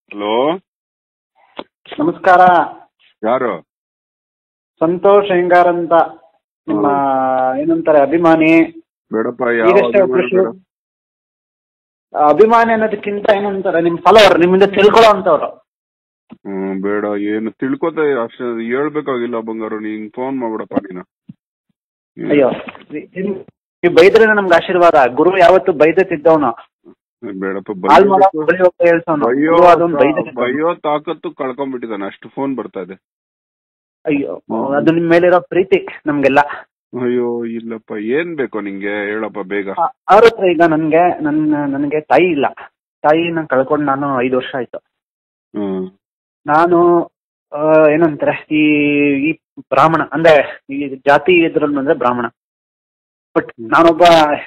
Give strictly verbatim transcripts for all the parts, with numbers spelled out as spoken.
Hello, ನಮಸ್ಕಾರ. ಯಾರು? ಸಂತೋಷ್ ಹೆಂಗಾರ್ ಅಂತ, ನಿಮ್ಮ ಏನಂತಾರೆ ಅಭಿಮಾನಿ. ಬೇಡಪ್ಪ, ಯಾವ ಈಗಷ್ಟೇ ಅಭಿಮಾನಿ ಖುಷಿ. ಬೇಡ. ಅಭಿಮಾನಿ ಅನ್ನೋದಕ್ಕಿಂತ ಏನಂತಾರೆ, ನಿಮ್ ಫಾಲೋವರ್, ನಿಮ್ಮಿಂದ ತಿಳ್ಕೊಳ್ಳೋ ಅಂತವ್ರು. ಹ್ಮ್ ಬೇಡ, ಏನು ತಿಳ್ಕೊತ ಅಷ್ಟ ಹೇಳ್ಬೇಕಾಗಿಲ್ಲ ಬಂಗಾರು. ನೀನ್ ಫೋನ್ ಮಾಡ್ಬಿಡಪ್ಪ ನೀನು. ಅಯ್ಯೋ, ನೀವು ಬೈದ್ರೆ ನಮ್ಗೆ ಆಶೀರ್ವಾದ. ಗುರು ಯಾವತ್ತು ಬೈದೆ ತಿದ್ದವನು. ಬೇಡಪ್ಪ, ಹಾಲ್ ಮಾಡೋ ಹೇಳ್ಸೋನು. ಬೈಯೋ ಗುರು ಅದೊಂದು ಬೈದೆ ತಿದ್ದವ್ನು. ಬೈಯೋ ತಾಕತ್ತು ಕಳ್ಕೊಂಡ್ಬಿಟ್ಟಿದ್ದಾನೆ. ಅಷ್ಟು ಫೋನ್ ಬರ್ತಾ ಇದೆ. ಅಯ್ಯೋ, ಅದು ನಿಮ್ ಮೇಲಿರೋ ಪ್ರೀತಿ ನಮ್ಗೆಲ್ಲ. ಅಯ್ಯೋ ಇಲ್ಲಪ್ಪ, ಏನ್ ಬೇಕೋ ನಿಂಗೆ ಹೇಳಪ್ಪ ಬೇಗ. ಅವ್ರ ಹತ್ರ ಈಗ ನನ್ಗೆ ನನ್ನ ನನಗೆ ತಾಯಿ ಇಲ್ಲ. ತಾಯಿನ ಕಳ್ಕೊಂಡು ನಾನು ಐದು ವರ್ಷ ಆಯ್ತು. ಹ್ಮ್ ನಾನು ಆ, ಏನಂತಾರೆ ಈ ಈ ಬ್ರಾಹ್ಮಣ ಅಂದ್ರೆ ಈ ಜಾತಿ ಇದ್ರಲ್ಲಿ ಅಂದ್ರೆ ಬ್ರಾಹ್ಮಣ. ಬಟ್ ನಾನೊಬ್ಬ,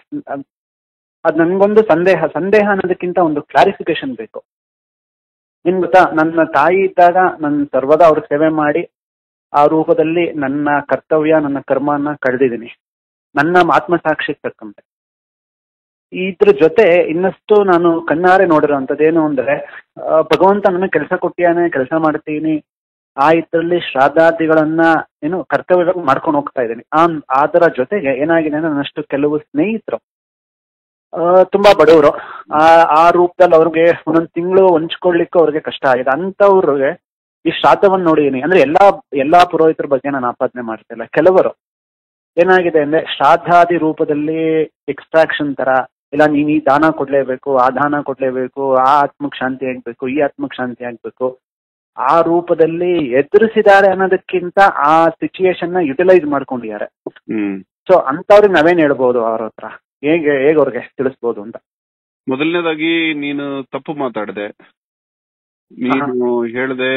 ಅದ್ ನನ್ಗೊಂದು ಸಂದೇಹ ಸಂದೇಹ ಅನ್ನೋದಕ್ಕಿಂತ ಒಂದು ಕ್ಲಾರಿಫಿಕೇಶನ್ ಬೇಕು. ನಿನ್ ಗೊತ್ತಾ, ನನ್ನ ತಾಯಿ ಇದ್ದಾಗ ನನ್ನ ಸರ್ವದಾ ಅವ್ರ ಸೇವೆ ಮಾಡಿ ಆ ರೂಪದಲ್ಲಿ ನನ್ನ ಕರ್ತವ್ಯ ನನ್ನ ಕರ್ಮನ ಕಳೆದಿದ್ದೀನಿ, ನನ್ನ ಆತ್ಮಸಾಕ್ಷಿಗೆ ತಕ್ಕಂತೆ. ಇದ್ರ ಜೊತೆ ಇನ್ನಷ್ಟು ನಾನು ಕಣ್ಣಾರೆ ನೋಡಿರೋಂಥದ್ದೇನು ಅಂದ್ರೆ, ಭಗವಂತ ನನಗೆ ಕೆಲಸ ಕೊಟ್ಟಿಯಾನೆ, ಕೆಲಸ ಮಾಡ್ತೀನಿ, ಆ ಇದರಲ್ಲಿ ಶ್ರಾದ್ದಾದಿಗಳನ್ನ ಏನು ಕರ್ತವ್ಯ ಮಾಡ್ಕೊಂಡು ಹೋಗ್ತಾ ಇದ್ದೀನಿ. ಆ ಅದರ ಜೊತೆಗೆ ಏನಾಗಿದೆ ಅಂದ್ರೆ, ನನ್ನಷ್ಟು ಕೆಲವು ಸ್ನೇಹಿತರು ತುಂಬಾ ಬಡವರು, ಆ ಆ ರೂಪದಲ್ಲಿ ಅವ್ರಿಗೆ ಒಂದೊಂದು ತಿಂಗಳು ಹೊಂಚ್ಕೊಳ್ಳಿಕ್ಕೂ ಅವ್ರಿಗೆ ಕಷ್ಟ ಆಗಿದೆ. ಅಂತವ್ರಿಗೆ ಈ ಶ್ರಾದ್ದವನ್ನು ನೋಡಿದೀನಿ. ಅಂದ್ರೆ ಎಲ್ಲಾ ಎಲ್ಲಾ ಪುರೋಹಿತರ ಬಗ್ಗೆ ನಾನು ಆಪಾದನೆ ಮಾಡ್ತಿಲ್ಲ. ಕೆಲವರು ಏನಾಗಿದೆ ಅಂದ್ರೆ, ಶ್ರಾದ್ದಾದಿ ರೂಪದಲ್ಲಿ ಎಕ್ಸ್ಟ್ರಾಕ್ಷನ್ ತರ, ಇಲ್ಲ ನೀನ್ ಈ ದಾನ ಕೊಡ್ಲೇಬೇಕು, ಆ ದಾನ ಕೊಡ್ಲೇಬೇಕು, ಆ ಆತ್ಮಕ್ ಶಾಂತಿ ಆಗ್ಬೇಕು, ಈ ಆತ್ಮಕ್ ಶಾಂತಿ ಆಗ್ಬೇಕು, ಆ ರೂಪದಲ್ಲಿ ಎದುರಿಸಿದ್ದಾರೆ ಅನ್ನೋದಕ್ಕಿಂತ ಆ ಸಿಚುಯೇಷನ್ ನ ಯುಟಿಲೈಸ್ ಮಾಡ್ಕೊಂಡಿದ್ದಾರೆ. ಸೊ ಅಂತವ್ರಿಗೆ ನಾವೇನ್ ಹೇಳ್ಬೋದು, ಅವ್ರ ಹತ್ರ ಹೇಗೆ ಹೇಗೆ ಅವ್ರಿಗೆ ತಿಳಿಸ್ಬೋದು ಅಂತ. ಮೊದಲನೇದಾಗಿ ನೀನು ತಪ್ಪು ಮಾತಾಡಿದೆ. ನೀನು ಹೇಳ್ದೆ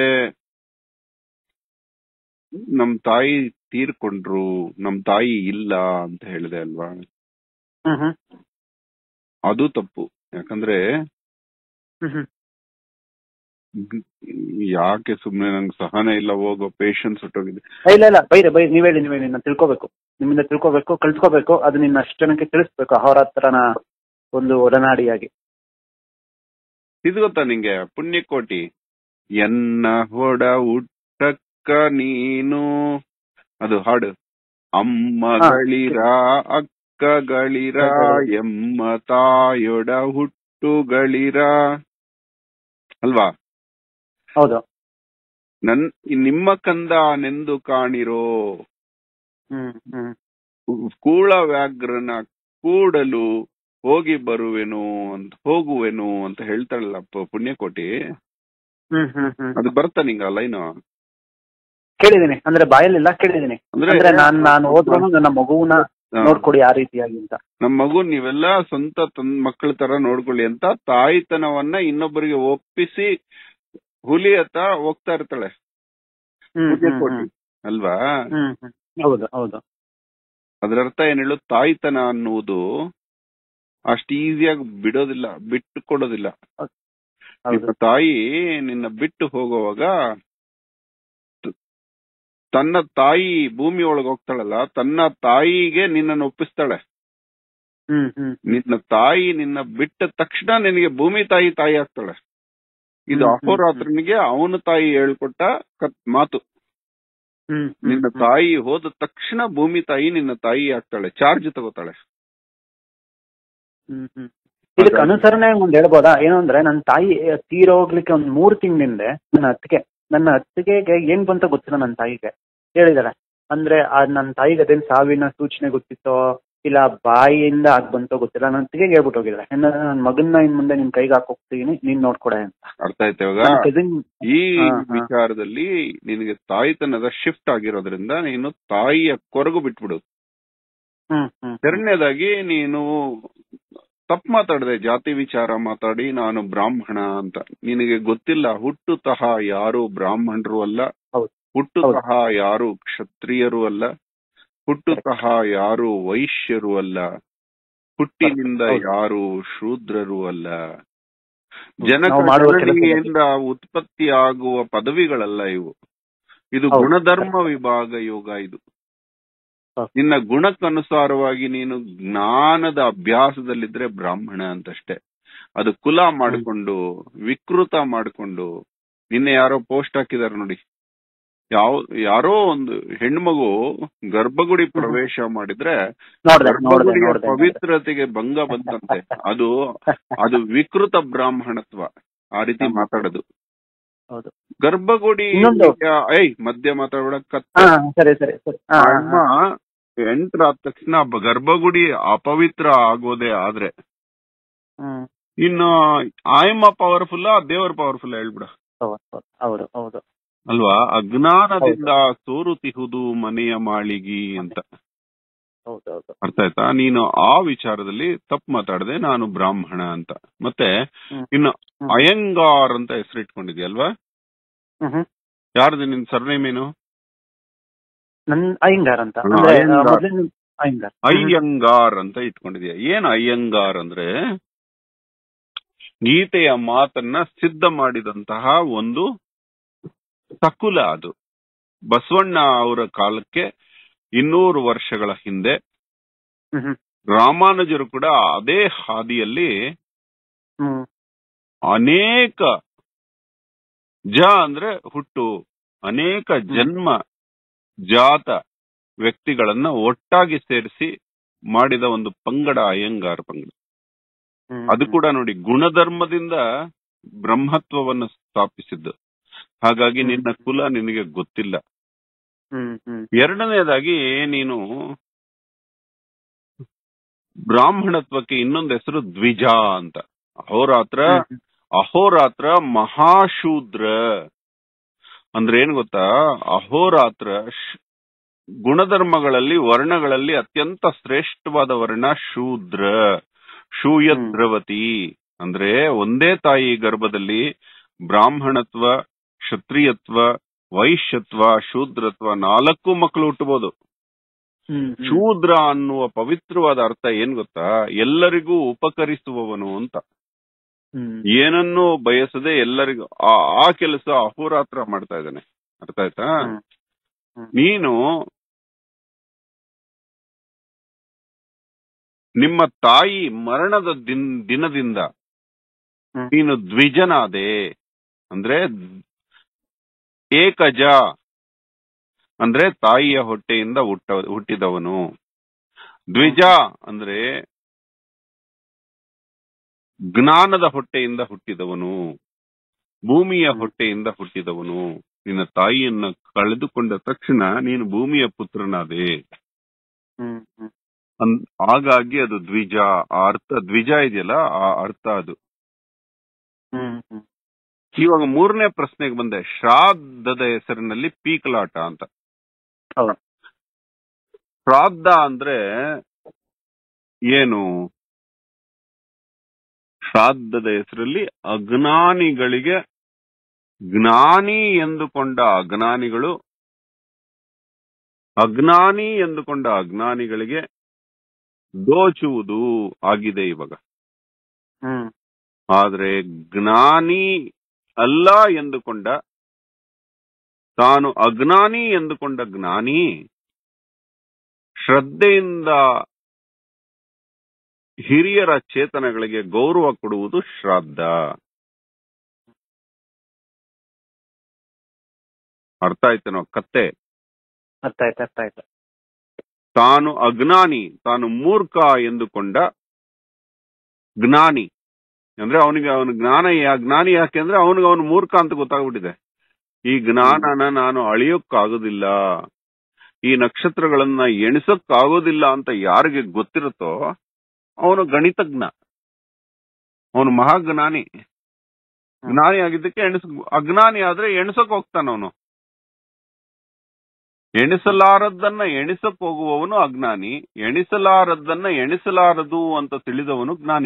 ನಮ್ ತಾಯಿ ತೀರ್ಕೊಂಡ್ರು, ನಮ್ ತಾಯಿ ಇಲ್ಲ ಅಂತ ಹೇಳಿದೆ ಅಲ್ವಾ? ಅದು ತಪ್ಪು. ಯಾಕಂದ್ರೆ ಯಾಕೆ ಸುಮ್ನೆ ನಂಗೆ ಸಹನೆ ಇಲ್ಲ, ಹೋಗೋ ಪೇಷನ್ಸ್ ಹೊಟ್ಟೋಗಿದೆ. ಇಲ್ಲ ಇಲ್ಲ ಬೈರೆ ಬೈ ನೀವ್ ಹೇಳಿ ನೀವ್ ಹೇಳಿ ನಾನು ತಿಳ್ಕೊಬೇಕು, ನಿಮ್ಮಿಂದ ತಿಳ್ಕೊಬೇಕು, ಕಲ್ತ್ಕೋಬೇಕು, ಅದು ನಿನ್ನ ಅಷ್ಟು ಜನಕ್ಕೆ ತಿಳಿಸ್ಬೇಕು ಅವರ ಹತ್ರನ ಒಂದು ಒಡನಾಡಿಯಾಗಿ. ಇದು ಗೊತ್ತಾ ನಿಂಗೆ? ಪುಣ್ಯಕೋಟಿ ಎನ್ನ ಹೊಡ ಹುಟ್ಟಕ್ಕ ನೀನು, ಅದು ಹಾಡು. ಅಮ್ಮಗಳಿರ ಅಕ್ಕಗಳಿರ ಎಮ್ಮ ತಾಯೊಡ ಹುಟ್ಟುಗಳಿರ ಅಲ್ವಾ? ಹೌದು. ನನ್ ನಿಮ್ಮ ಕಂದ ನೆಂದು ಕಾಣಿರೋ, ಕೂಳ ವ್ಯಾಘ್ರನ ಕೂಡಲು ಹೋಗಿ ಬರುವೆನು ಅಂತ ಹೋಗುವೆನು ಅಂತ ಹೇಳ್ತಾಳಲ್ಲ ಪುಣ್ಯಕೋಟಿ. ಅದು ಬರ್ತಾ ನಿಂಗ ಲೈನು? ಕೇಳಿದೀನಿ, ಅಂದ್ರೆ ಬಾಯಲ್ಲಿಲ್ಲ, ಕೇಳಿದೀನಿ. ಅಂದ್ರೆ ನಾನ್ ನಾನು ಹೋದ್ರು ನನ್ನ ಮಗುವನ್ನ ನೋಡ್ಕೊಡಿ ಆ ರೀತಿಯಾಗಿ ಅಂತ. ನಮ್ ಮಗು ನೀವೆಲ್ಲ ಸ್ವಂತ ತಂದ್ ಮಕ್ಕಳ ತರ ನೋಡ್ಕೊಳ್ಳಿ ಅಂತ ತಾಯಿತನವನ್ನ ಇನ್ನೊಬ್ಬರಿಗೆ ಒಪ್ಪಿಸಿ ಹುಲಿ ಹತ್ತ ಹೋಗ್ತಾ ಇರ್ತಾಳೆ ಪುಣ್ಯಕೋಟಿ ಅಲ್ವಾ? ಹೌದು ಹೌದು. ಅದ್ರ ಅರ್ಥ ಏನ್ ಹೇಳು? ತಾಯಿತನ ಅನ್ನುವುದು ಅಷ್ಟು ಈಸಿಯಾಗಿ ಬಿಡೋದಿಲ್ಲ, ಬಿಟ್ಟು ಕೊಡೋದಿಲ್ಲ. ನಿನ್ನ ತಾಯಿ ನಿನ್ನ ಬಿಟ್ಟು ಹೋಗುವಾಗ ತನ್ನ ತಾಯಿ ಭೂಮಿ ಒಳಗೆ ಹೋಗ್ತಾಳಲ್ಲ, ತನ್ನ ತಾಯಿಗೆ ನಿನ್ನನ್ನು ಒಪ್ಪಿಸ್ತಾಳೆ. ನಿನ್ನ ತಾಯಿ ನಿನ್ನ ಬಿಟ್ಟ ತಕ್ಷಣ ನಿನಗೆ ಭೂಮಿ ತಾಯಿ ತಾಯಿ ಆಗ್ತಾಳೆ. ಇದು ಅಹೋರಾತ್ರನಿಗೆ ಅವನ ತಾಯಿ ಹೇಳ್ಕೊಟ್ಟ ಮಾತು. ನಿನ್ನ ತಾಯಿ ಹೋದ ತಕ್ಷಣ ಭೂಮಿ ತಾಯಿ ನಿನ್ನ ತಾಯಿ ಆಗ್ತಾಳೆ, ಚಾರ್ಜ್ ತಗೋತಾಳೆ. ಇದಕ್ಕೆ ಅನುಸರಣೆ ಒಂದ್ ಹೇಳ್ಬೋದಾ? ಏನು ಅಂದ್ರೆ, ನನ್ನ ತಾಯಿ ತೀರೋಗ್ಲಿಕ್ಕೆ ಒಂದ್ ಮೂರ್ ತಿಂಗಳಿಂದ ನನ್ನ ಅತ್ತಿಗೆ ನನ್ನ ಅತ್ತಿಗೆಗೆ ಏನ್ ಬಂತ ಗೊತ್ತಿಲ್ಲ, ನನ್ನ ತಾಯಿಗೆ ಹೇಳಿದಾರೆ. ಅಂದ್ರೆ ನನ್ನ ತಾಯಿಗೆ ಅದೇನ್ ಸಾವಿನ ಸೂಚನೆ ಗೊತ್ತಿತ್ತೋ ಇಲ್ಲ ಬಾಯಿಯಿಂದ ಆಗ್ ಬಂತೋ ಗೊತ್ತಿಲ್ಲ, ನನ್ನ ಅತ್ತಿಗೆಗೆ ಹೇಳ್ಬಿಟ್ಟು ಹೋಗಿದ್ದಾರೆ, ನನ್ನ ಮಗನ್ನ ಇನ್ ಮುಂದೆ ನಿನ್ ಕೈಗೆ ಹಾಕೋಗ್ತೀನಿ, ನೀನ್ ನೋಡ್ಕೊಡೆ ಅಂತ. ಅರ್ಥ ಆಯ್ತು ಇವಾಗ? ಈ ವಿಚಾರದಲ್ಲಿ ನಿನಗೆ ತಾಯಿತನದ ಶಿಫ್ಟ್ ಆಗಿರೋದ್ರಿಂದ ನೀನು ತಾಯಿಯ ಕೊರಗು ಬಿಟ್ಬಿಡು. ಎರಡನೇದಾಗಿ ನೀನು ತಪ್ಪು ಮಾತಾಡಿದೆ, ಜಾತಿ ವಿಚಾರ ಮಾತಾಡಿ ನಾನು ಬ್ರಾಹ್ಮಣ ಅಂತ. ನಿನಗೆ ಗೊತ್ತಿಲ್ಲ, ಹುಟ್ಟುತಃ ಯಾರು ಬ್ರಾಹ್ಮಣರು ಅಲ್ಲ, ಹುಟ್ಟುತಃ ಯಾರು ಕ್ಷತ್ರಿಯರು ಅಲ್ಲ, ಹುಟ್ಟುತಃ ಯಾರು ವೈಶ್ಯರು ಅಲ್ಲ, ಹುಟ್ಟಿನಿಂದ ಯಾರು ಶೂದ್ರರು ಅಲ್ಲ. ಜನಗಳಿಂದ ಉತ್ಪತ್ತಿ ಆಗುವ ಪದವಿಗಳಲ್ಲ ಇವು. ಇದು ಗುಣಧರ್ಮ ವಿಭಾಗ ಯೋಗ. ಇದು ನಿನ್ನ ಗುಣಕ್ಕನುಸಾರವಾಗಿ ನೀನು ಜ್ಞಾನದ ಅಭ್ಯಾಸದಲ್ಲಿದ್ರೆ ಬ್ರಾಹ್ಮಣ ಅಂತಷ್ಟೇ. ಅದು ಕುಲ ಮಾಡಿಕೊಂಡು ವಿಕೃತ ಮಾಡಿಕೊಂಡು, ನಿನ್ನೆ ಯಾರೋ ಪೋಸ್ಟ್ ಹಾಕಿದಾರೆ ನೋಡಿ, ಯಾವ ಯಾರೋ ಒಂದು ಹೆಣ್ಮಗು ಗರ್ಭಗುಡಿ ಪ್ರವೇಶ ಮಾಡಿದ್ರೆ ಗರ್ಭಗುಡಿಯ ಪವಿತ್ರತೆಗೆ ಭಂಗ ಬಂತಂತೆ. ಅದು ಅದು ವಿಕೃತ ಬ್ರಾಹ್ಮಣತ್ವ, ಆ ರೀತಿ ಮಾತಾಡೋದು. ಗರ್ಭಗುಡಿ ಐ ಮಧ್ಯ ಮಾತಾಡೋಕ ಅಮ್ಮ ಎಂಟರ್ ಆದ ತಕ್ಷಣ ಗರ್ಭಗುಡಿ ಅಪವಿತ್ರ ಆಗೋದೇ ಆದ್ರೆ ಇನ್ನು ಆಯಮ್ಮ ಪವರ್ಫುಲ್ ದೇವರ್ ಪವರ್ಫುಲ್ ಹೇಳ್ಬಿಡ ಅಲ್ವಾ? ಅಜ್ಞಾನದಿಂದ ಸೋರುತಿಹುದು ಮನೆಯ ಮಾಳಿಗಿ ಅಂತ ಅರ್ಥ ಆಯ್ತಾ? ನೀನು ಆ ವಿಚಾರದಲ್ಲಿ ತಪ್ಪು ಮಾತಾಡದೆ ನಾನು ಬ್ರಾಹ್ಮಣ ಅಂತ. ಮತ್ತೆ ಇನ್ನು ಅಯ್ಯಂಗಾರ್ ಅಂತ ಹೆಸರಿಟ್ಕೊಂಡಿದ್ಯಲ್ವಾ? ಯಾರ್ದು ನಿನ್ ಸರ್ನೇಮ್ ಏನು? ಅಯ್ಯಂಗಾರ್ ಅಂತ ಅಯ್ಯಂಗಾರ್ ಅಂತ ಇಟ್ಕೊಂಡಿದ್ಯಾ. ಏನ್ ಅಯ್ಯಂಗಾರ್ ಅಂದ್ರೆ ಗೀತೆಯ ಮಾತನ್ನ ಸಿದ್ಧ ಮಾಡಿದಂತಹ ಒಂದು ಸಕುಲ. ಅದು ಬಸವಣ್ಣ ಅವರ ಕಾಲಕ್ಕೆ ಇನ್ನೂರು ವರ್ಷಗಳ ಹಿಂದೆ ರಾಮಾನುಜರು ಕೂಡ ಅದೇ ಹಾದಿಯಲ್ಲಿ ಅನೇಕ ಜ ಅಂದ್ರೆ ಹುಟ್ಟು, ಅನೇಕ ಜನ್ಮ ಜಾತ ವ್ಯಕ್ತಿಗಳನ್ನ ಒಟ್ಟಾಗಿ ಸೇರಿಸಿ ಮಾಡಿದ ಒಂದು ಪಂಗಡ ಅಯ್ಯಂಗಾರ್ ಪಂಗಡ. ಅದು ಕೂಡ ನೋಡಿ ಗುಣಧರ್ಮದಿಂದ ಬ್ರಹ್ಮತ್ವವನ್ನು ಸ್ಥಾಪಿಸಿದ್ದು. ಹಾಗಾಗಿ ನಿನ್ನ ಕುಲ ನಿನಗೆ ಗೊತ್ತಿಲ್ಲ. ಎರಡನೇದಾಗಿ ನೀನು ಬ್ರಾಹ್ಮಣತ್ವಕ್ಕೆ ಇನ್ನೊಂದು ಹೆಸರು ದ್ವಿಜ ಅಂತ. ಅಹೋರಾತ್ರ ಅಹೋರಾತ್ರ ಮಹಾಶೂದ್ರ ಅಂದ್ರೆ ಏನ್ ಗೊತ್ತಾ? ಅಹೋರಾತ್ರ ಗುಣಧರ್ಮಗಳಲ್ಲಿ ವರ್ಣಗಳಲ್ಲಿ ಅತ್ಯಂತ ಶ್ರೇಷ್ಠವಾದ ವರ್ಣ ಶೂದ್ರ. ಶೂಯದ್ರವತಿ ಅಂದ್ರೆ ಒಂದೇ ತಾಯಿ ಗರ್ಭದಲ್ಲಿ ಬ್ರಾಹ್ಮಣತ್ವ, ಕ್ಷತ್ರಿಯತ್ವ, ವೈಶ್ಯತ್ವ, ಶೂದ್ರತ್ವ ನಾಲ್ಕು ಮಕ್ಕಳು ಹುಟ್ಟಬಹುದು. ಶೂದ್ರ ಅನ್ನುವ ಪವಿತ್ರವಾದ ಅರ್ಥ ಏನ್ ಗೊತ್ತಾ? ಎಲ್ಲರಿಗೂ ಉಪಕರಿಸುವವನು ಅಂತ. ಏನನ್ನೂ ಬಯಸದೆ ಎಲ್ಲರಿಗೂ ಆ ಕೆಲಸ ಅಹೋರಾತ್ರ ಮಾಡ್ತಾ ಇದ್ದಾನೆ. ಅರ್ಥ ಆಯ್ತಾ? ನೀನು ನಿಮ್ಮ ತಾಯಿ ಮರಣದ ದಿನದಿಂದ ನೀನು ದ್ವಿಜನಾದೆ. ಅಂದ್ರೆ ಏಕಜ ಅಂದ್ರೆ ತಾಯಿಯ ಹೊಟ್ಟೆಯಿಂದ ಹುಟ್ಟ ಹುಟ್ಟಿದವನು. ದ್ವಿಜ ಅಂದ್ರೆ ಜ್ಞಾನದ ಹೊಟ್ಟೆಯಿಂದ ಹುಟ್ಟಿದವನು, ಭೂಮಿಯ ಹೊಟ್ಟೆಯಿಂದ ಹುಟ್ಟಿದವನು. ನಿನ್ನ ತಾಯಿಯನ್ನ ಕಳೆದುಕೊಂಡ ತಕ್ಷಣ ನೀನು ಭೂಮಿಯ ಪುತ್ರನಾದೆ. ಹಾಗಾಗಿ ಅದು ದ್ವಿಜ. ಆ ಅರ್ಥ ದ್ವಿಜ ಇದೆಯಲ್ಲ, ಆ ಅರ್ಥ ಅದು. ಇವಾಗ ಮೂರನೇ ಪ್ರಶ್ನೆಗೆ ಬಂದೆ. ಶ್ರಾದ್ದದ ಹೆಸರಿನಲ್ಲಿ ಪೀಕಲಾಟ ಅಂತ. ಶ್ರಾದ್ದ ಅಂದ್ರೆ ಏನು? ಶ್ರಾದ್ದದ ಹೆಸರಲ್ಲಿ ಅಜ್ಞಾನಿಗಳಿಗೆ, ಜ್ಞಾನಿ ಎಂದುಕೊಂಡ ಅಜ್ಞಾನಿಗಳು ಅಜ್ಞಾನಿ ಎಂದುಕೊಂಡ ಅಜ್ಞಾನಿಗಳಿಗೆ ದೋಚುವುದು ಆಗಿದೆ ಇವಾಗ. ಆದ್ರೆ ಜ್ಞಾನಿ ಅಲ್ಲ ಎಂದುಕೊಂಡ, ತಾನು ಅಜ್ಞಾನಿ ಎಂದುಕೊಂಡ ಜ್ಞಾನಿ ಶ್ರದ್ಧೆಯಿಂದ ಹಿರಿಯರ ಚೇತನಗಳಿಗೆ ಗೌರವ ಕೊಡುವುದು ಶ್ರಾದ್ದ. ಅರ್ಥ ಆಯ್ತೇನೋ ಕತ್ತೆ? ಅರ್ಥ ಆಯ್ತು ಅರ್ಥ ಆಯ್ತು. ತಾನು ಅಜ್ಞಾನಿ, ತಾನು ಮೂರ್ಖ ಎಂದುಕೊಂಡ ಜ್ಞಾನಿ ಅಂದ್ರೆ ಅವನಿಗೆ ಅವನ ಜ್ಞಾನ ಜ್ಞಾನಿ ಯಾಕೆ ಅಂದ್ರೆ ಅವನಿಗೆ ಅವನು ಮೂರ್ಖ ಅಂತ ಗೊತ್ತಾಗ್ಬಿಟ್ಟಿದೆ. ಈ ಜ್ಞಾನನ ನಾನು ಅಳಿಯೋಕ್ಕಾಗೋದಿಲ್ಲ, ಈ ನಕ್ಷತ್ರಗಳನ್ನ ಎಣಿಸಕ್ಕಾಗೋದಿಲ್ಲ ಅಂತ ಯಾರಿಗೆ ಗೊತ್ತಿರುತ್ತೋ ಅವನು ಗಣಿತಜ್ಞ, ಅವನು ಮಹಾಜ್ಞಾನಿ. ಜ್ಞಾನಿ ಆಗಿದ್ದಕ್ಕೆ ಎಣಿಸ್ ಅಜ್ಞಾನಿ ಆದ್ರೆ ಎಣಿಸಕ್ ಹೋಗ್ತಾನ ಅವನು. ಎಣಿಸಲಾರದ್ದನ್ನ ಎಣಿಸಕ್ ಹೋಗುವವನು ಅಜ್ಞಾನಿ, ಎಣಿಸಲಾರದ್ದನ್ನ ಎಣಿಸಲಾರದು ಅಂತ ತಿಳಿದವನು ಜ್ಞಾನಿ.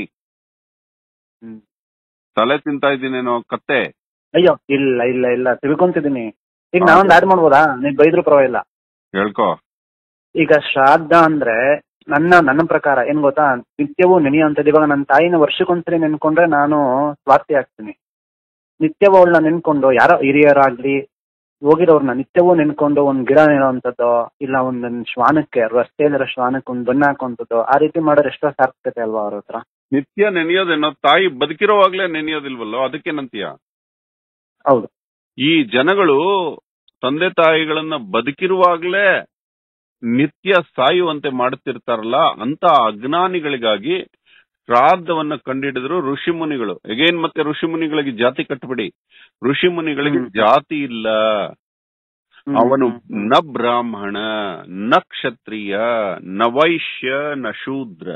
ತಲೆ ತಿಂತಾ ಇದ್ದೀನೇನೋ ಕತ್ತೆ? ಅಯ್ಯೋ ಇಲ್ಲ ಇಲ್ಲ ಇಲ್ಲ ತಿಳ್ಕೊಂತಿದ್ದೀನಿ. ಈಗ ನಾವೊಂದು ಆಡ್ ಮಾಡ್ಬೋದಾ? ನೀನ್ ಬೈದ್ರು ಪರವಾಗಿಲ್ಲ, ಹೇಳ್ಕೊ. ಈಗ ಶ್ರಾದ್ದ ಅಂದ್ರೆ ನನ್ನ ನನ್ನ ಪ್ರಕಾರ ಏನ್ ಗೊತ್ತಾ, ನಿತ್ಯವೂ ನೆನೆಯುವಂಥದ್ದು. ಇವಾಗ ನನ್ನ ತಾಯಿನ ವರ್ಷಕ್ಕೊಂದ್ಸರಿ ನೆನ್ಕೊಂಡ್ರೆ ನಾನು ಸ್ವಾರ್ಥಿ ಆಗ್ತೀನಿ. ನಿತ್ಯವೂ ಅವಳನ್ನ ನೆನ್ಕೊಂಡು, ಯಾರೋ ಹಿರಿಯರಾಗ್ಲಿ ಹೋಗಿರೋರ್ನ ನಿತ್ಯವೂ ನೆನ್ಕೊಂಡು ಒಂದ್ ಗಿಡ ನೆಡುವಂಥದ್ದು, ಇಲ್ಲ ಒಂದೊಂದು ಶ್ವಾನಕ್ಕೆ ರಸ್ತೆಯಲ್ಲಿರೋ ಶ್ವಾನಕ್ಕೆ ಒಂದ್ ಬಣ್ಣ ಹಾಕುವಂಥದ್ದು, ಆ ರೀತಿ ಮಾಡೋರು ಎಷ್ಟೋ ಸಾರ್ಥಕತೆ ಅಲ್ವಾ ಅವ್ರ ಹತ್ರ. ನಿತ್ಯ ನೆನೆಯೋದೇನೋ, ತಾಯಿ ಬದುಕಿರೋವಾಗ್ಲೇ ನೆನೆಯೋದಿಲ್ವಲ್ಲೋ, ಅದಕ್ಕೇನಂತೀಯ? ಹೌದು. ಈ ಜನಗಳು ತಂದೆ ತಾಯಿಗಳನ್ನ ಬದುಕಿರುವಾಗ್ಲೇ ನಿತ್ಯ ಸಾಯುವಂತೆ ಮಾಡುತ್ತಿರ್ತಾರಲ್ಲ, ಅಂತ ಅಜ್ಞಾನಿಗಳಿಗಾಗಿ ಶ್ರಾದ್ದವನ್ನ ಕಂಡಿಡಿದ್ರು ಋಷಿ ಮುನಿಗಳು. ಎಗೇನ್ ಮತ್ತೆ ಋಷಿ ಮುನಿಗಳಿಗೆ ಜಾತಿ ಕಟ್ಟಬೇಡಿ. ಋಷಿ ಮುನಿಗಳಿಗೆ ಜಾತಿ ಇಲ್ಲ. ಅವನು ನ ಬ್ರಾಹ್ಮಣ, ನ ಕ್ಷತ್ರಿಯ, ನ ವೈಶ್ಯ, ನ ಶೂದ್ರ.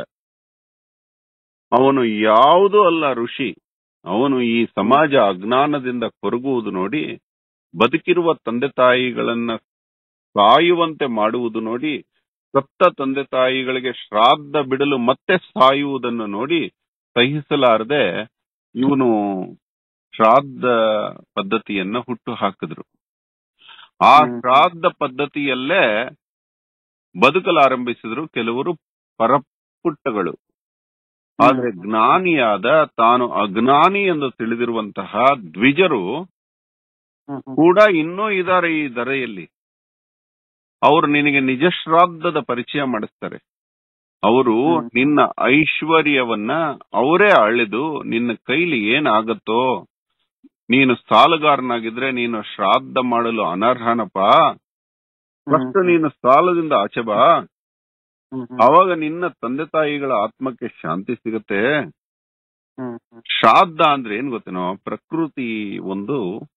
ಅವನು ಯಾವುದೂ ಅಲ್ಲ ಋಷಿ. ಅವನು ಈ ಸಮಾಜ ಅಜ್ಞಾನದಿಂದ ಕೊರಗುವುದು ನೋಡಿ, ಬದುಕಿರುವ ತಂದೆ ತಾಯಿಗಳನ್ನ ಸಾಯುವಂತೆ ಮಾಡುವುದು ನೋಡಿ, ಸತ್ತ ತಂದೆ ತಾಯಿಗಳಿಗೆ ಶ್ರಾದ್ದ ಬಿಡಲು ಮತ್ತೆ ಸಾಯುವುದನ್ನು ನೋಡಿ ಸಹಿಸಲಾರದೆ ಇವನು ಶ್ರಾದ್ದ ಪದ್ಧತಿಯನ್ನ ಹುಟ್ಟು ಹಾಕಿದ್ರು. ಆ ಶ್ರಾದ್ದ ಪದ್ಧತಿಯಲ್ಲೇ ಬದುಕಲಾರಂಭಿಸಿದ್ರು ಕೆಲವರು ಪರಪುಟ್ಟಗಳು. ಆದ್ರೆ ಜ್ಞಾನಿಯಾದ, ತಾನು ಅಜ್ಞಾನಿ ಎಂದು ತಿಳಿದಿರುವಂತಹ ದ್ವಿಜರು ಕೂಡ ಇನ್ನೂ ಇದ್ದಾರೆ ಈ ಧರೆಯಲ್ಲಿ. ಅವರು ನಿನಗೆ ನಿಜ ಶ್ರಾದ್ದದ ಪರಿಚಯ ಮಾಡಿಸ್ತಾರೆ. ಅವರು ನಿನ್ನ ಐಶ್ವರ್ಯವನ್ನ ಅವರೇ ಅಳೆದು ನಿನ್ನ ಕೈಲಿ ಏನಾಗತ್ತೋ, ನೀನು ಸಾಲಗಾರನಾಗಿದ್ರೆ ನೀನು ಶ್ರಾದ್ದ ಮಾಡಲು ಅನರ್ಹನಪ್ಪ, ಫಸ್ಟ್ ನೀನು ಸಾಲದಿಂದ ಆಚೆ ಬಾ, ಅವಾಗ ನಿನ್ನ ತಂದೆ ತಾಯಿಗಳ ಆತ್ಮಕ್ಕೆ ಶಾಂತಿ ಸಿಗುತ್ತೆ. ಶ್ರಾದ್ದ ಅಂದ್ರೆ ಏನ್ ಗೊತ್ತೇನೋ, ಪ್ರಕೃತಿ ಒಂದು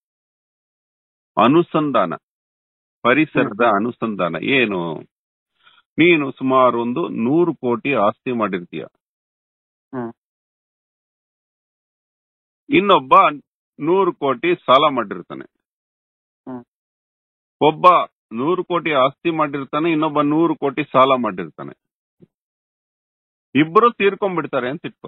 ಅನುಸಂಧಾನ, ಪರಿಸರದ ಅನುಸಂಧಾನ. ಏನು, ನೀನು ಸುಮಾರು ಒಂದು ನೂರು ಕೋಟಿ ಆಸ್ತಿ ಮಾಡಿರ್ತೀಯ, ಇನ್ನೊಬ್ಬ ನೂರು ಕೋಟಿ ಸಾಲ ಮಾಡಿರ್ತಾನೆ. ಒಬ್ಬ ನೂರು ಕೋಟಿ ಆಸ್ತಿ ಮಾಡಿರ್ತಾನೆ, ಇನ್ನೊಬ್ಬ ನೂರು ಕೋಟಿ ಸಾಲ ಮಾಡಿರ್ತಾನೆ. ಇಬ್ಬರು ತೀರ್ಕೊಂಡ್ಬಿಡ್ತಾರೆ ಅಂತ ಇಟ್ಕೋ.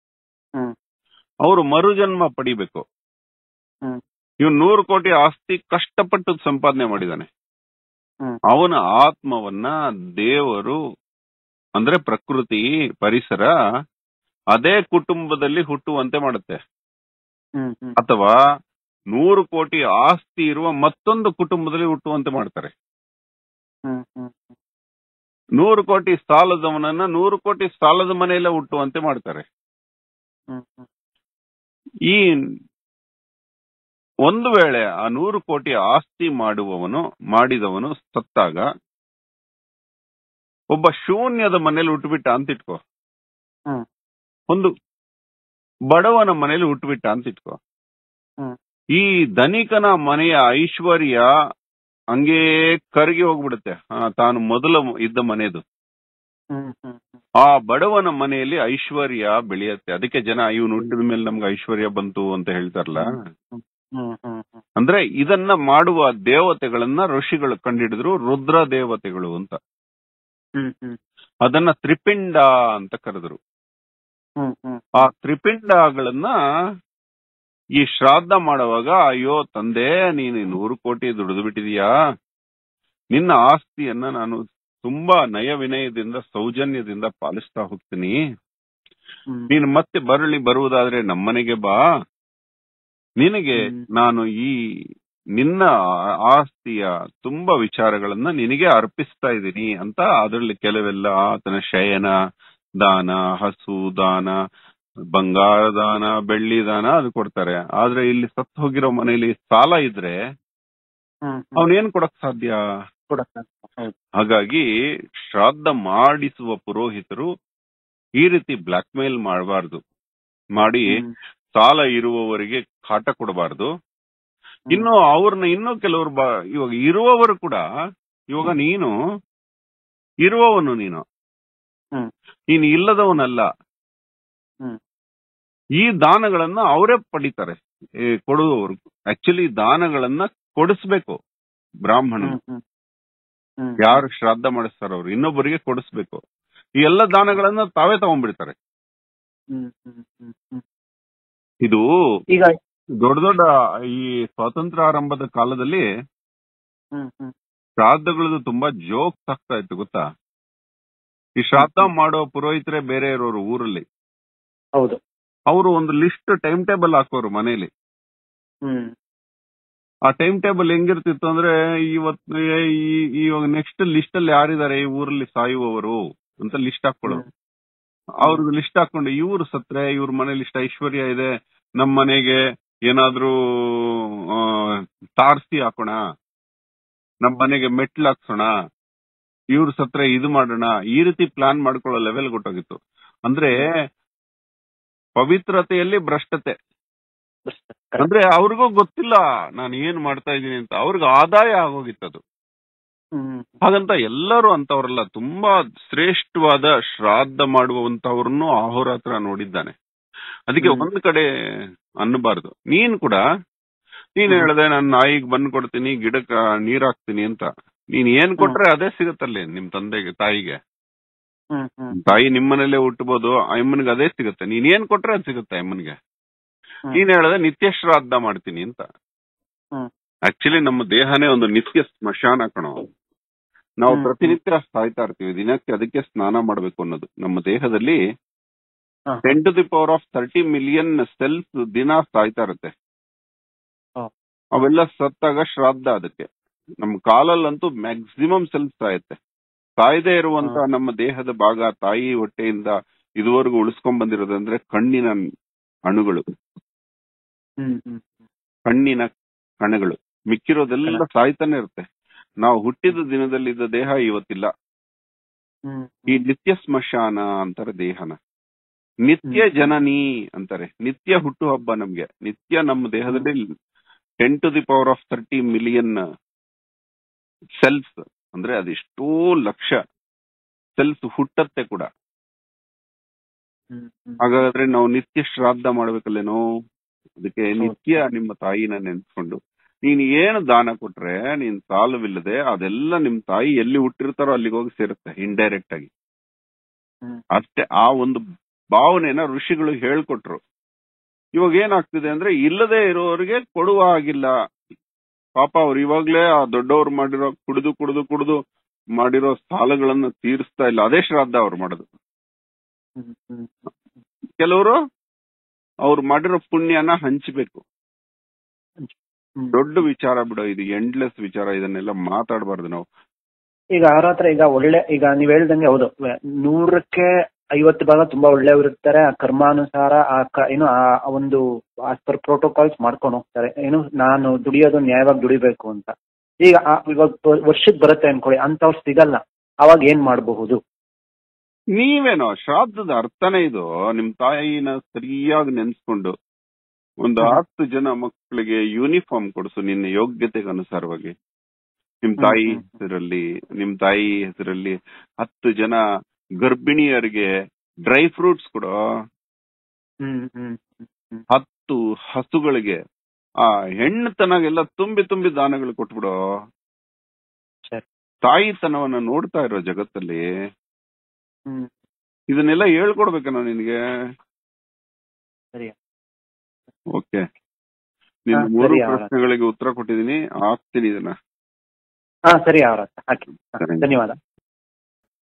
ಅವರು ಮರುಜನ್ಮ ಪಡಿಬೇಕು. ಇವ್ ನೂರು ಕೋಟಿ ಆಸ್ತಿ ಕಷ್ಟಪಟ್ಟು ಸಂಪಾದನೆ ಮಾಡಿದಾನೆ. ಅವನ ಆತ್ಮವನ್ನ ದೇವರು ಅಂದ್ರೆ ಪ್ರಕೃತಿ, ಪರಿಸರ ಅದೇ ಕುಟುಂಬದಲ್ಲಿ ಹುಟ್ಟುವಂತೆ ಮಾಡುತ್ತೆ. ಅಥವಾ ನೂರು ಕೋಟಿ ಆಸ್ತಿ ಇರುವ ಮತ್ತೊಂದು ಕುಟುಂಬದಲ್ಲಿ ಹುಟ್ಟುವಂತೆ ಮಾಡ್ತಾರೆ. ನೂರು ಕೋಟಿ ಸಾಲದವನನ್ನ ನೂರು ಕೋಟಿ ಸಾಲದ ಮನೆಯಲ್ಲೇ ಹುಟ್ಟುವಂತೆ ಮಾಡ್ತಾರೆ. ಈ ಒಂದು ವೇಳೆ ಆ ನೂರು ಕೋಟಿ ಆಸ್ತಿ ಮಾಡುವವನು ಮಾಡಿದವನು ಸತ್ತಾಗ ಒಬ್ಬ ಶೂನ್ಯದ ಮನೇಲಿ ಹುಟ್ಟುಬಿಟ್ಟ ಅಂತ ಇಟ್ಕೋ, ಒಂದು ಬಡವನ ಮನೇಲಿ ಹುಟ್ಟುಬಿಟ್ಟ ಅಂತ ಇಟ್ಕೋ. ಈ ಧನಿಕನ ಮನೆಯ ಐಶ್ವರ್ಯ ಹಂಗೇ ಕರಗಿ ಹೋಗ್ಬಿಡುತ್ತೆ, ತಾನು ಮೊದಲು ಇದ್ದ ಮನೆದು. ಆ ಬಡವನ ಮನೆಯಲ್ಲಿ ಐಶ್ವರ್ಯ ಬೆಳೆಯುತ್ತೆ. ಅದಕ್ಕೆ ಜನ ಇವನು ಹುಟ್ಟಿದ ಮೇಲೆ ನಮ್ಗೆ ಐಶ್ವರ್ಯ ಬಂತು ಅಂತ ಹೇಳ್ತಾರಲ್ಲ. ಅಂದ್ರೆ ಇದನ್ನ ಮಾಡುವ ದೇವತೆಗಳನ್ನ ಋಷಿಗಳು ಕಂಡಿಡಿದ್ರು, ರುದ್ರ ದೇವತೆಗಳು ಅಂತ. ಅದನ್ನ ತ್ರಿಪಿಂಡ ಅಂತ ಕರೆದ್ರು. ಆ ತ್ರಿಪಿಂಡಗಳನ್ನ ಈ ಶ್ರಾದ್ದ ಮಾಡುವಾಗ, ಅಯ್ಯೋ ತಂದೆ, ನೀನು ನೂರು ಕೋಟಿ ದುಡಿದು ಬಿಟ್ಟಿದೀಯಾ, ನಿನ್ನ ಆಸ್ತಿಯನ್ನ ನಾನು ತುಂಬಾ ನಯ ವಿನಯದಿಂದ ಸೌಜನ್ಯದಿಂದ ಪಾಲಿಸ್ತಾ ಹೋಗ್ತೀನಿ. ನೀನು ಮತ್ತೆ ಬರಲಿ ಬರುವುದಾದ್ರೆ ನಮ್ಮನೆಗೆ ಬಾ, ನಿನಗೆ ನಾನು ಈ ನಿನ್ನ ಆಸ್ತಿಯ ತುಂಬಾ ವಿಚಾರಗಳನ್ನ ನಿನಗೆ ಅರ್ಪಿಸ್ತಾ ಇದ್ದೀನಿ ಅಂತ. ಅದರಲ್ಲಿ ಕೆಲವೆಲ್ಲ ಆತನ ಶಯನ ದಾನ, ಹಸು ದಾನ, ಬಂಗಾರ ದಾನ, ಬೆಳ್ಳಿ ದಾನ ಅದು ಕೊಡ್ತಾರೆ. ಆದ್ರೆ ಇಲ್ಲಿ ಸತ್ತು ಹೋಗಿರೋ ಮನೆಯಲ್ಲಿ ಸಾಲ ಇದ್ರೆ ಅವನೇನ್ ಕೊಡಕ್ ಸಾಧ್ಯ? ಹಾಗಾಗಿ ಶ್ರಾದ್ದ ಮಾಡಿಸುವ ಪುರೋಹಿತರು ಈ ರೀತಿ ಬ್ಲಾಕ್ ಮೇಲ್ ಮಾಡಬಾರ್ದು, ಮಾಡಿ ಸಾಲ ಇರುವವರಿಗೆ ಕಾಟ ಕೊಡಬಾರ್ದು. ಇನ್ನು ಅವ್ರನ್ನ ಇನ್ನೂ ಕೆಲವರು ಇವಾಗ ಇರುವವರು ಕೂಡ, ಇವಾಗ ನೀನು ಇರುವವನು, ನೀನು ನೀನು ಇಲ್ಲದವನಲ್ಲ. ಈ ದಾನಗಳನ್ನ ಅವರೇ ಪಡಿತಾರೆ ಕೊಡುವವರು. ಆಕ್ಚುಲಿ ದಾನಗಳನ್ನ ಕೊಡಿಸ್ಬೇಕು ಬ್ರಾಹ್ಮಣ, ಯಾರು ಶ್ರಾದ್ದ ಮಾಡಿಸ್ತಾರ ಅವ್ರು ಇನ್ನೊಬ್ಬರಿಗೆ ಕೊಡಿಸ್ಬೇಕು. ಈ ಎಲ್ಲ ದಾನಗಳನ್ನ ತಾವೇ ತಗೊಂಡ್ಬಿಡ್ತಾರೆ. ಇದು ಈಗ ದೊಡ್ಡ ದೊಡ್ಡ ಈ ಸ್ವಾತಂತ್ರ್ಯ ಆರಂಭದ ಕಾಲದಲ್ಲಿ ಶ್ರಾದ್ದಗಳದ್ದು ತುಂಬಾ ಜೋಕ್ಸ್ ಆಗ್ತಾ ಇತ್ತು ಗೊತ್ತಾ. ಈ ಶ್ರಾದ್ದ ಮಾಡೋ ಪುರೋಹಿತರೇ ಬೇರೆ ಇರೋರು ಊರಲ್ಲಿ. ಹೌದು. ಅವರು ಒಂದು ಲಿಸ್ಟ್ ಟೈಮ್ ಟೇಬಲ್ ಹಾಕೋರು ಮನೇಲಿ. ಆ ಟೈಮ್ ಟೇಬಲ್ ಹೆಂಗಿರ್ತಿತ್ತು ಅಂದ್ರೆ, ಇವತ್ತು ಇವಾಗ ನೆಕ್ಸ್ಟ್ ಲಿಸ್ಟ್ ಅಲ್ಲಿ ಯಾರಿದ್ದಾರೆ ಈ ಊರಲ್ಲಿ ಸಾಯುವವರು ಅಂತ ಲಿಸ್ಟ್ ಹಾಕೊಳ್ಳೋರು. ಅವ್ರದ್ದು ಲಿಸ್ಟ್ ಹಾಕೊಂಡು ಇವ್ರು ಸತ್ರೆ ಇವ್ರ ಮನೇಲಿ ಇಷ್ಟ ಐಶ್ವರ್ಯ ಇದೆ, ನಮ್ ಮನೆಗೆ ಏನಾದ್ರೂ ತಾರ್ಸಿ ಹಾಕೋಣ, ನಮ್ ಮನೆಗೆ ಮೆಟ್ಲು ಹಾಕ್ಸೋಣ, ಇವ್ರು ಸತ್ರೆ ಇದು ಮಾಡೋಣ, ಈ ರೀತಿ ಪ್ಲಾನ್ ಮಾಡ್ಕೊಳ್ಳೋ ಲೆವೆಲ್ ಗೊತ್ತಾಗಿತ್ತು. ಅಂದ್ರೆ ಪವಿತ್ರತೆಯಲ್ಲಿ ಭ್ರಷ್ಟತೆ. ಅಂದ್ರೆ ಅವ್ರಿಗೂ ಗೊತ್ತಿಲ್ಲ ನಾನು ಏನ್ ಮಾಡ್ತಾ ಇದ್ದೀನಿ ಅಂತ, ಅವ್ರಿಗೆ ಆದಾಯ ಆಗೋಗಿತ್ತದು. ಹಾಗಂತ ಎಲ್ಲರೂ ಅಂತವ್ರಲ್ಲ, ತುಂಬಾ ಶ್ರೇಷ್ಠವಾದ ಶ್ರಾದ್ದ ಮಾಡುವಂತವ್ರನ್ನು ಅಹೋರಾತ್ರ ನೋಡಿದ್ದಾನೆ. ಅದಕ್ಕೆ ಒಂದ್ ಕಡೆ ಅನ್ನಬಾರ್ದು. ನೀನ್ ಕೂಡ ನೀನ್ ಹೇಳ್ದೆ ನಾನು ನಾಯಿಗ್ ಬಂದ್ ಕೊಡ್ತೀನಿ, ಗಿಡಕ್ಕ ನೀರ್ ಹಾಕ್ತೀನಿ ಅಂತ. ನೀನ್ ಏನ್ ಕೊಟ್ರೆ ಅದೇ ಸಿಗತ್ತಲ್ಲಿ ನಿಮ್ ತಂದೆಗೆ, ತಾಯಿಗೆ. ತಾಯಿ ನಿಮ್ಮನೇಲೆ ಹುಟ್ಟಬಹುದು, ಅಮ್ಮನಿಗೆ ಅದೇ ಸಿಗುತ್ತೆ. ನೀನ್ ಏನ್ ಕೊಟ್ರೆ ಅದ್ ಸಿಗುತ್ತೆ ಅಮ್ಮನಿಗೆ. ನೀನ್ ಹೇಳ್ದೆ ನಿತ್ಯ ಶ್ರಾದ್ದ ಮಾಡ್ತೀನಿ ಅಂತ. ಆಕ್ಚುಲಿ ನಮ್ಮ ದೇಹನೇ ಒಂದು ನಿತ್ಯ ಸ್ಮಶಾನ ಕಣೋ. ನಾವು ಪ್ರತಿನಿತ್ಯ ಸಾಯ್ತಾ ಇರ್ತೀವಿ, ದಿನಕ್ಕೆ ಅದಕ್ಕೆ ಸ್ನಾನ ಮಾಡ್ಬೇಕು ಅನ್ನೋದು. ನಮ್ಮ ದೇಹದಲ್ಲಿ ten to the power of thirty million cells ದಿನ ಸಾಯ್ತಾ ಇರುತ್ತೆ. ಅವೆಲ್ಲ ಸತ್ತಾಗ ಶ್ರಾದ್ದ ಅದಕ್ಕೆ. ನಮ್ಮ ಕಾಲಲ್ಲಂತೂ ಮ್ಯಾಕ್ಸಿಮಮ್ ಸೆಲ್ಸ್ ಸಾಯುತ್ತೆ. ಸಾಯದೇ ಇರುವಂತ ನಮ್ಮ ದೇಹದ ಭಾಗ ತಾಯಿ ಹೊಟ್ಟೆಯಿಂದ ಇದುವರೆಗೂ ಉಳಿಸ್ಕೊಂಡ್ ಬಂದಿರೋದಂದ್ರೆ ಕಣ್ಣಿನ ಅಣುಗಳು, ಕಣ್ಣಿನ ಕಣಗಳು. ಮಿಕ್ಕಿರೋದೆಲ್ಲ ಸಾಯ್ತಾನೆ ಇರುತ್ತೆ. ನಾವು ಹುಟ್ಟಿದ ದಿನದಲ್ಲಿದ್ದ ದೇಹ ಇವತ್ತಿಲ್ಲ. ಈ ನಿತ್ಯ ಸ್ಮಶಾನ ಅಂತಾರೆ ದೇಹನ. ನಿತ್ಯ ಜನನಿ ಅಂತಾರೆ. ನಿತ್ಯ ಹುಟ್ಟು ಹಬ್ಬ ನಮ್ಗೆ. ನಿತ್ಯ ನಮ್ಮ ದೇಹದಲ್ಲಿ ten to the power of thirty million cells, ಅಂದ್ರೆ ಅದೆಷ್ಟೋ ಲಕ್ಷ ಸೆಲ್ಸ್ ಹುಟ್ಟತ್ತೆ ಕೂಡ. ಹಾಗಾದ್ರೆ ನಾವು ನಿತ್ಯ ಶ್ರಾದ್ದ ಮಾಡ್ಬೇಕಲ್ಲೇನೋ. ಅದಕ್ಕೆ ನಿತ್ಯ ನಿಮ್ಮ ತಾಯಿನ ನೆನ್ಸ್ಕೊಂಡು ನೀನ್ ಏನು ದಾನ ಕೊಟ್ರೆ ನೀನ್ ಸಾಲವಿಲ್ಲದೆ ಅದೆಲ್ಲ ನಿಮ್ ತಾಯಿ ಎಲ್ಲಿ ಹುಟ್ಟಿರ್ತಾರೋ ಅಲ್ಲಿಗೆ ಹೋಗಿ ಸೇರುತ್ತೆ ಇಂಡೈರೆಕ್ಟ್ ಆಗಿ. ಅಷ್ಟೇ. ಆ ಒಂದು ಭಾವನೆನ ಋಷಿಗಳು ಹೇಳ್ಕೊಟ್ರು. ಇವಾಗ ಏನಾಗ್ತಿದೆ ಅಂದ್ರೆ ಇಲ್ಲದೆ ಇರೋರಿಗೆ ಕೊಡುವ ಆಗಿಲ್ಲ. ಪಾಪ ಅವ್ರು ಇವಾಗ್ಲೇ ಆ ದೊಡ್ಡವ್ರು ಮಾಡಿರೋ ಕುಡಿದು ಕುಡಿದು ಕುಡಿದು ಮಾಡಿರೋ ಸಾಲಗಳನ್ನ ತೀರಿಸ್ತಾ ಇಲ್ಲ. ಅದೇ ಶ್ರಾದ್ದ ಅವ್ರು ಮಾಡೋದು. ಕೆಲವರು ಅವ್ರು ಮಾಡಿರೋ ಪುಣ್ಯನ ಹಂಚಬೇಕು. ದೊಡ್ಡ ವಿಚಾರ ಬಿಡೋ ಇದು, ಎಂಡ್ಲೆಸ್ ವಿಚಾರ. ಇದನ್ನೆಲ್ಲ ಮಾತಾಡಬಾರ್ದು ನಾವು. ಈಗ ಅವ್ರ ಹತ್ರ ಈಗ ಒಳ್ಳೆ, ಈಗ ನೀವ್ ಹೇಳ್ದಂಗೆ ಹೌದು, ನೂರಕ್ಕೆ ಐವತ್ತು ಭಾಗ ತುಂಬಾ ಒಳ್ಳೆಯವ್ರು ಇರ್ತಾರೆ. ಆ ಕರ್ಮಾನುಸಾರ ಆ ಏನು ಆ ಒಂದು ಆಸ್ ಪರ್ ಪ್ರೋಟೋಕಾಲ್ಸ್ ಮಾಡ್ಕೊಂಡು ಹೋಗ್ತಾರೆ. ಏನು ನಾನು ದುಡಿಯೋದು ನ್ಯಾಯವಾಗಿ ದುಡಿಬೇಕು ಅಂತ. ಈಗ ಇವಾಗ ವರ್ಷಕ್ಕೆ ಬರುತ್ತೆ ಅನ್ಕೊಳ್ಳಿ, ಅಂತವ್ರು ಸಿಗಲ್ಲ. ಅವಾಗ ಏನ್ ಮಾಡಬಹುದು? ನೀವೇನೋ ಶ್ರಾದ್ದದ ಅರ್ಥನೇ ಇದು. ನಿಮ್ ತಾಯಿನ ಸರಿಯಾಗಿ ನೆನ್ಸ್ಕೊಂಡು ಒಂದು ಹತ್ತು ಜನ ಮಕ್ಕಳಿಗೆ ಯೂನಿಫಾರ್ಮ್ ಕೊಡಿಸು ನಿನ್ನ ಯೋಗ್ಯತೆಗೆ ಅನುಸಾರವಾಗಿ. ನಿಮ್ ತಾಯಿ ಹೆಸರಲ್ಲಿ ನಿಮ್ ತಾಯಿ ಹೆಸರಲ್ಲಿ ಹತ್ತು ಜನ ಗರ್ಭಿಣಿಯರಿಗೆ ಡ್ರೈ ಫ್ರೂಟ್ಸ್ ಕೊಡೋ. ಹತ್ತು ಹಸುಗಳಿಗೆ ಆ ಹೆಣ್ಣುತನಗೆಲ್ಲ ತುಂಬಿ ತುಂಬಿ ದಾನಗಳು ಕೊಟ್ಬಿಡೋ. ತಾಯಿತನವನ್ನ ನೋಡ್ತಾ ಇರೋ ಜಗತ್ತಲ್ಲಿ ಇದನ್ನೆಲ್ಲ ಹೇಳ್ಕೊಡ್ಬೇಕೇನೋ ನಿನ್ಗೆ. ಓಕೆ, ನಿನ್ ಮೂರು ಪ್ರಶ್ನೆಗಳಿಗೆ ಉತ್ತರ ಕೊಟ್ಟಿದ್ದೀನಿ. ಆಗ್ತೀನಿ ಇದನ್ನ. ಹಾ ಸರಿ, ಅವರ ಧನ್ಯವಾದ.